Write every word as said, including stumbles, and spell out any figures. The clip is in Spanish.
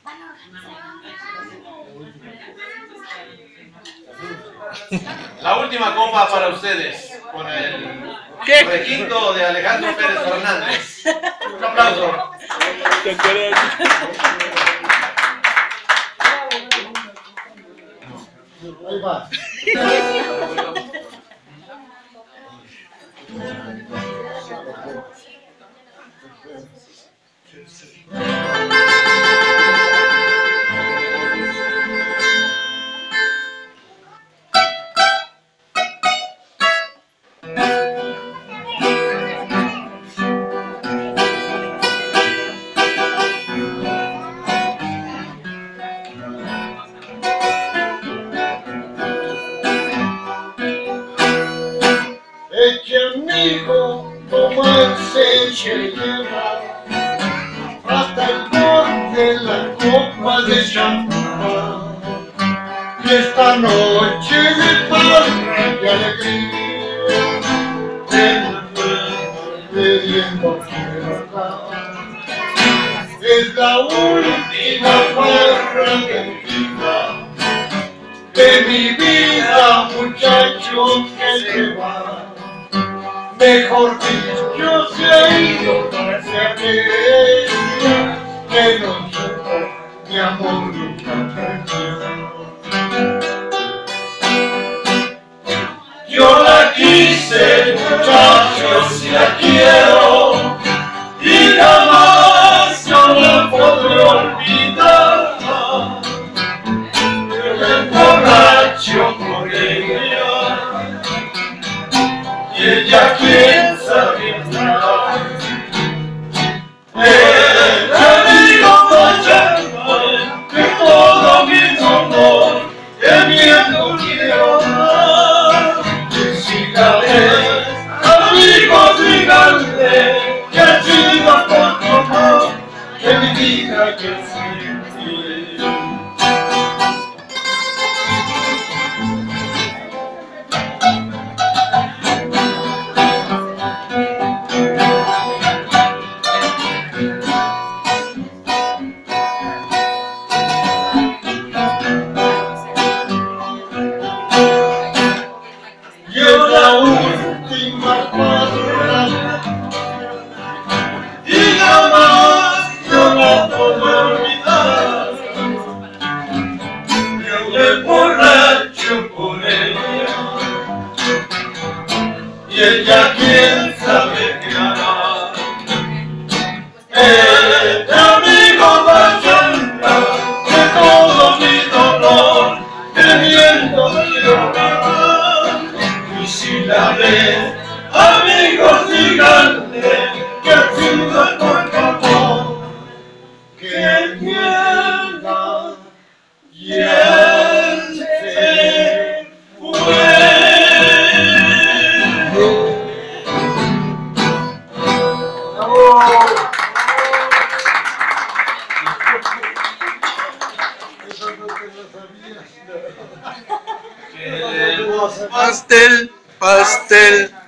La última copa para ustedes, con el requinto de Alejandro Pérez Fernández. Un aplauso. Ahí va. Eche amigo, tomarse se lleva hasta el borde la copa de champán. Y esta noche de paz y alegría, bebiendo es la última farra de vida de mi vida, muchacho, que se va. Mejor dicho, se ha ido hacia aquella que no supo mi amor nunca perdió. Yo la quise, muchachos, y la quiero, y jamás yo la podré olvidar. Yo me emborracho por ella, y ella quién sabe nada. El amigo Pachanga, que todo mi dolor de miedo quiero dar. Si la ves, amigos, díganle que ha sido por tu amor que mi vida que siempre. Yo la última palabra y jamás yo la podré olvidar. Yo me borracho por ella, y ella quién sabe qué hará. Este amigo Pachanga, que todo mi dolor teniendo llorar. Y si la ven, amigos, díganle que ha sido por tu amor que pierda y él se fue. Pastel, pastel.